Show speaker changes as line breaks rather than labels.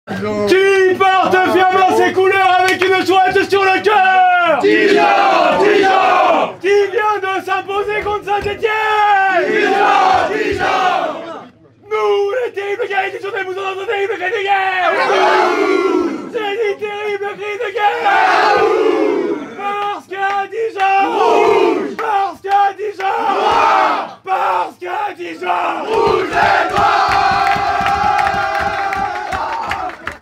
Qui porte fièrement ses couleurs avec une chouette sur le cœur?
Dijon, Dijon.
Qui vient de s'imposer contre Saint-Étienne?
Dijon, Dijon.
Nous, les terribles guerriers du Journal, vous entendons terribles cris de guerre. C'est des terribles cris de guerre. Parce qu'à Dijon, parce qu'à Dijon, parce qu'à Dijon.